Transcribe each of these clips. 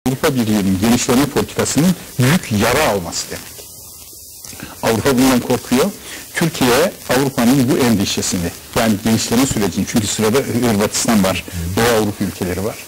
Avrupa Birliği'nin genişleme politikasının büyük yara alması demek. Avrupa bundan korkuyor. Türkiye Avrupa'nın bu endişesini, yani genişleme sürecini, çünkü sırada Hırvatistan var, Doğu Avrupa ülkeleri var.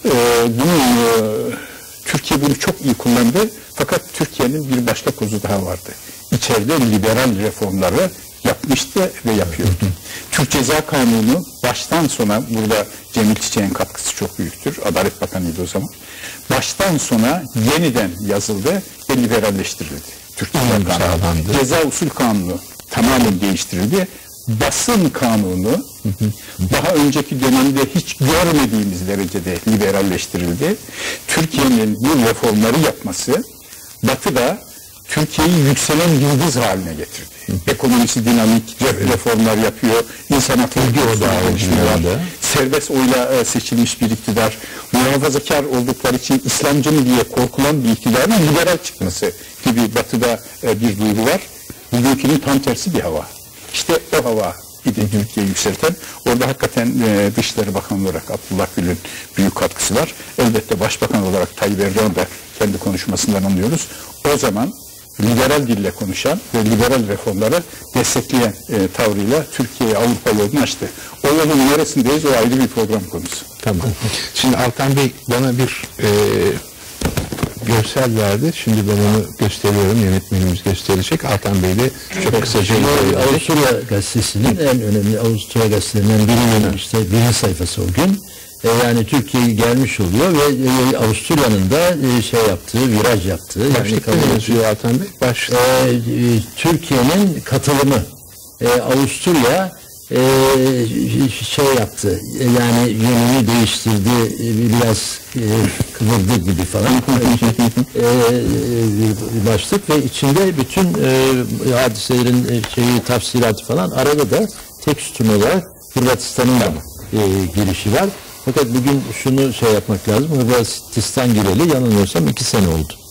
Türkiye bunu çok iyi kullandı, fakat Türkiye'nin bir başka kozu daha vardı. İçeride liberal reformları yapmıştı ve yapıyordu. Türk Ceza Kanunu baştan sona, burada Cemil Çiçek'in katkısı çok büyüktür, Adalet Bakanı'ydı o zaman. Baştan sona yeniden yazıldı ve liberalleştirildi. Türk Ceza Kanunu. Ceza Usul Kanunu tamamen değiştirildi. Basın kanunu daha önceki dönemde hiç görmediğimiz derecede liberalleştirildi. Türkiye'nin bu reformları yapması Batı'da Türkiye'yi yükselen yıldız haline getirdi. Ekonomisi dinamik, reformlar yapıyor, insan hakları geliştiriyorlar. Serbest oyla seçilmiş bir iktidar, muhafazakar oldukları için İslamcı mı diye korkulan bir iktidarın liberal çıkması gibi Batı'da bir duygu var. Bugünkünün tam tersi bir hava. İşte o hava idi Türkiye'yi yükselten. Orada hakikaten Dışişleri Bakanı olarak Abdullah Gül'ün büyük katkısı var. Elbette Başbakan olarak Tayyip Erdoğan da kendi konuşmasından anlıyoruz. O zaman liberal dille konuşan ve liberal reformları destekleyen tavrıyla Türkiye'ye Avrupa yolunu açtı. O yolun neresindeyiz, o ayrı bir program konusu. Tamam. Şimdi Altan Bey bana bir görsel verdi. Şimdi ben onu gösteriyorum. Yönetmenimiz gösterecek. Altan Bey de çok kısaca Avusturya Gazetesi'nin en önemli Avusturya gazetelerinden birinin işte birinci sayfası o gün. Yani Türkiye gelmiş oluyor ve Avusturya'nın da yaptığı, viraj yaptığı. Başlıkta ne yazıyor Altan Bey? Türkiye'nin katılımı. Avusturya yaptı, yani yönünü değiştirdi, biraz kıvırdı gibi falan bir başlık ve içinde bütün hadiselerin tafsiratı falan, arada da tek sütun olarak Hırvatistan'ın da girişi var. Fakat bugün şunu yapmak lazım, Hırvatistan gireli yanılmıyorsam 2 sene oldu.